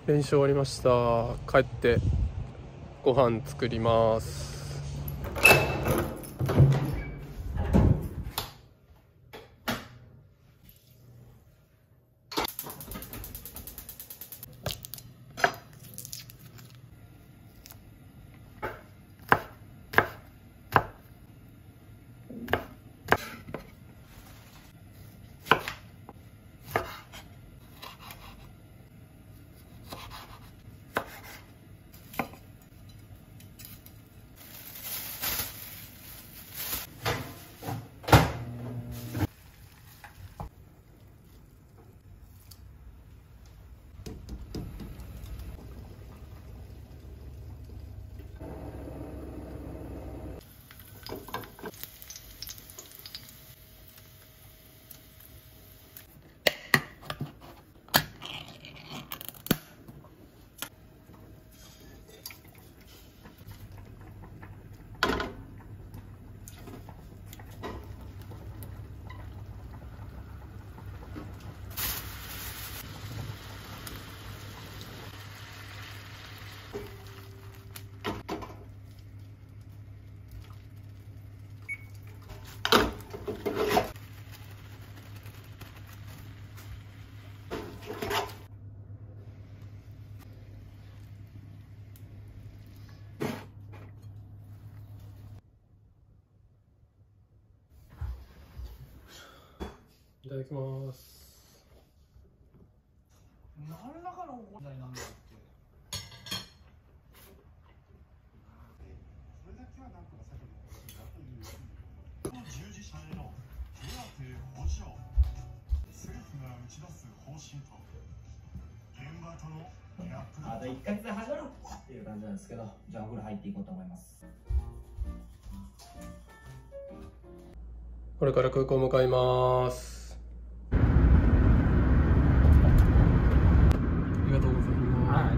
練習終わりました。帰ってご飯作ります。いただきます。 何らかの問題なんだって。それだけはなんとか避けてほしいなという従事者への手当補助、政府が打ち出す方針と現場とのギャップが。 あと1ヶ月で始まるっていう感じなんですけど、じゃあお風呂入っていこうと思います。 これから空港向かいます。ありがとうございます。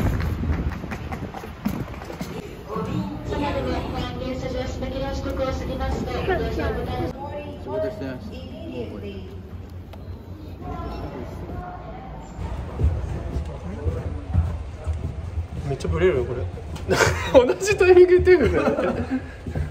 そうですね。 めっちゃブレるよこれ。同じタイミングで手振る。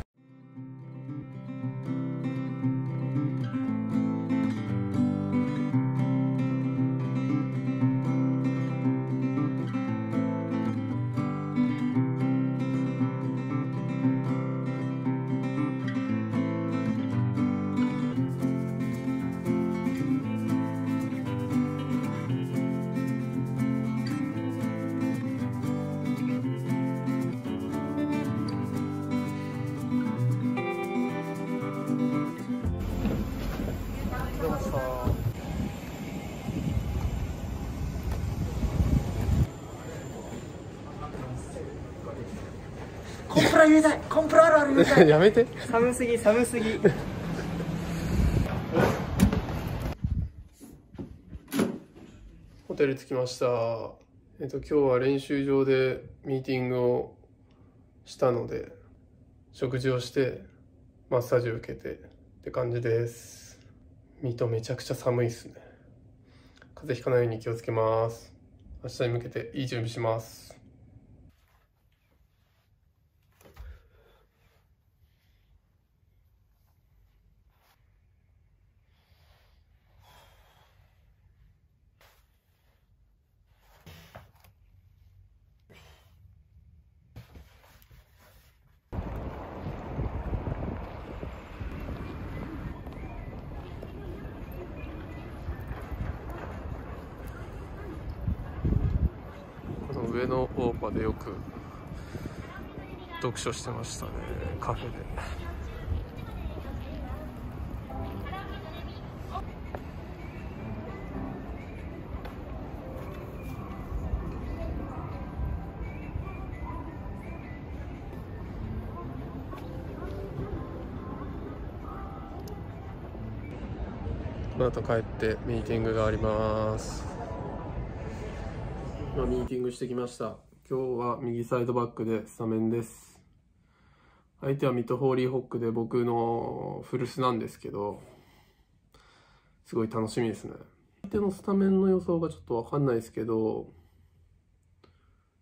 コンプラ言えない、コンプラあるある言えない。 やめて。 寒すぎ寒すぎ。 ホテル着きました。今日は練習場でミーティングをしたので、食事をしてマッサージを受けてって感じです。水戸めちゃくちゃ寒いですね。風邪ひかないように気をつけます。明日に向けていい準備します。上野大場でよく読書してましたね、カフェで。この後帰ってミーティングがあります。今ミーティングしてきました。今日は右サイドバックでスタメンです。相手はミッドホーリーホックで僕の古巣なんですけど、すごい楽しみですね。相手のスタメンの予想がちょっとわかんないですけど、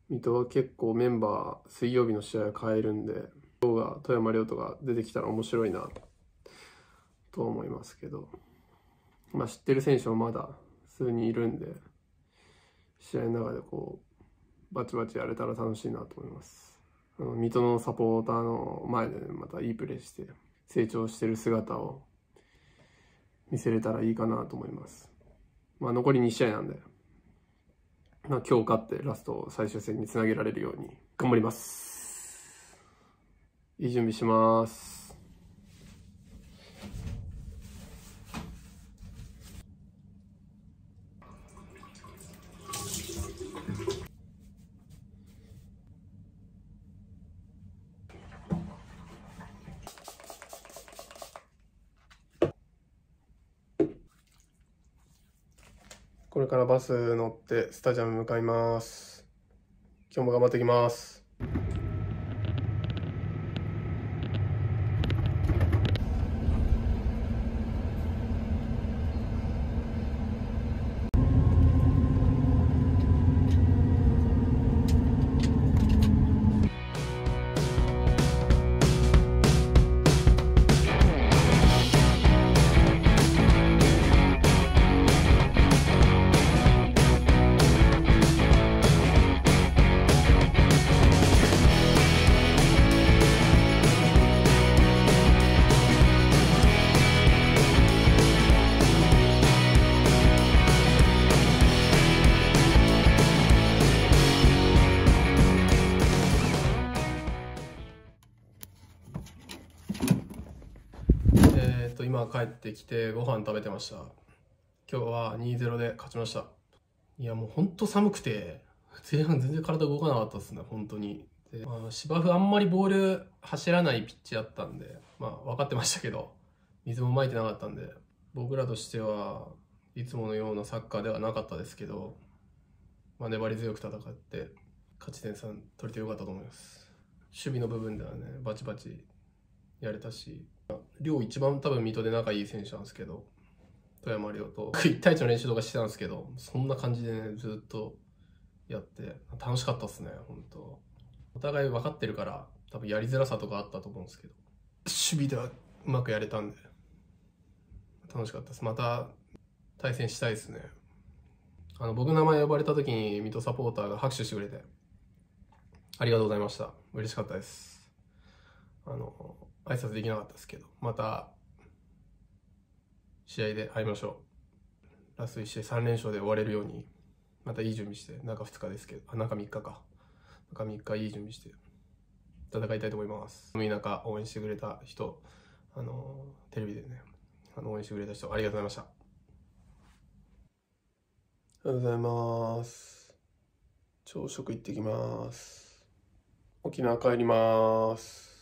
水戸は結構メンバー水曜日の試合は変えるんで、今日が富山亮斗が出てきたら面白いなと思いますけど、知ってる選手もまだ数人いるんで、試合の中でバチバチやれたら楽しいなと思います。水戸のサポーターの前で、またいいプレーして成長してる姿を見せれたらいいかなと思います。残り2試合なんで、今日勝ってラスト最終戦につなげられるように頑張ります。いい準備します。これからバス乗ってスタジアム向かいます。今日も頑張ってきます。今帰ってきてご飯食べてました。今日は 2-0 で勝ちました。いやもうほんと寒くて前半全然体動かなかったですね、本当に。で、芝生あんまりボール走らないピッチだったんで、分かってましたけど、水もまいてなかったんで、僕らとしてはいつものようなサッカーではなかったですけど、粘り強く戦って勝ち点3取れてよかったと思います。守備の部分ではね、バチバチやれたし、亮一番多分水戸で仲いい選手なんですけど、富山亮と1対1の練習とかしてたんですけど、そんな感じでね、ずっとやって楽しかったっすね、本当。お互い分かってるから多分やりづらさとかあったと思うんですけど、守備ではうまくやれたんで楽しかったです。また対戦したいですね。僕の名前呼ばれた時に水戸サポーターが拍手してくれてありがとうございました。嬉しかったです。挨拶できなかったですけど、また試合で会いましょう。ラスト1試合3連勝で終われるようにまたいい準備して、中2日ですけど、中3日か、中3日いい準備して戦いたいと思います。寒い中応援してくれた人、テレビでね応援してくれた人ありがとうございました。ありがとうございます。朝食行ってきます。沖縄帰ります。